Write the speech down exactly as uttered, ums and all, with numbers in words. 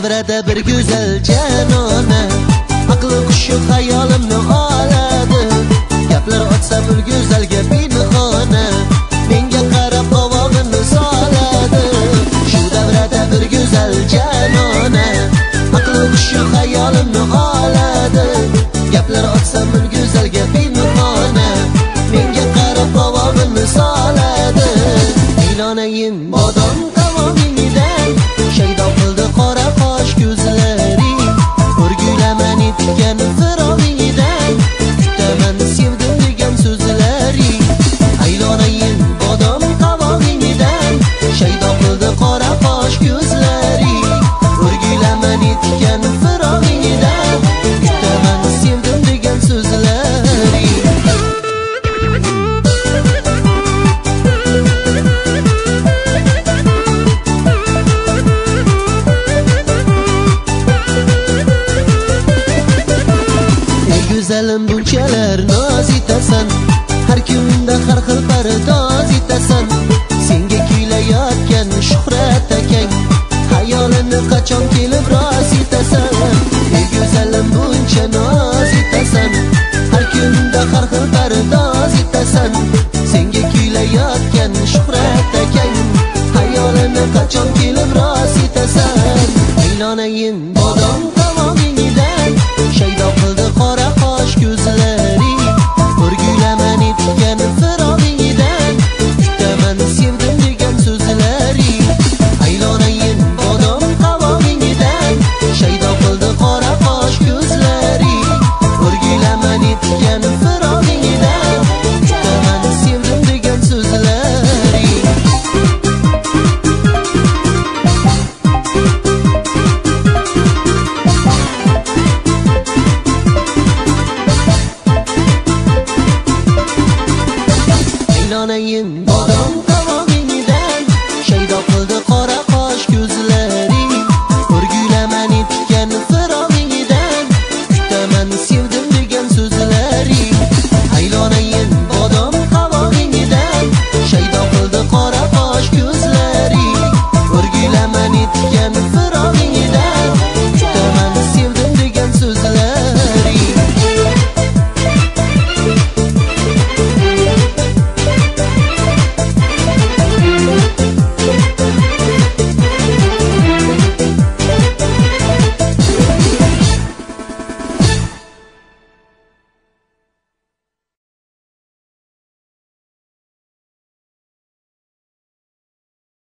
davrada bir go'zal janona, aqli qushi xayolimni oladi. Gaplar otsam ul go'zalga pinhona, menga qarab qovog'ini soladi. Shu davrada bir go'zal janona, aqli qushi xayolimni oladi. Gaplar otsam ul go'zalga pinhona, menga qarab qovog'ini soladi. Aylanayim bodom qovog'ingdan, shaydo qildi qora qosh ko'zlaring. O'rgulaman etgan firog'ingdan, kutaman sevdim degan so'zlaring. Aylanayim bodom qovog'ingdan, shaydo qildi qora qosh ko'zlaring. O'rgulaman etgan firog'ingdan, kutaman sevdim degan so'zlaring. Go'zalim bunchalar noz etasan, har kunda har xil pardoz etasan. Senga kuylayotgan shuhrat akang, xayolini qachon kelib rost etasan. Ey go'zalim buncha noz etasan, har kunda har xil pardoz etasan. Senga kuylayotgan shuhrat akang, xayolini qachon kelib rost etasan. Aylanayim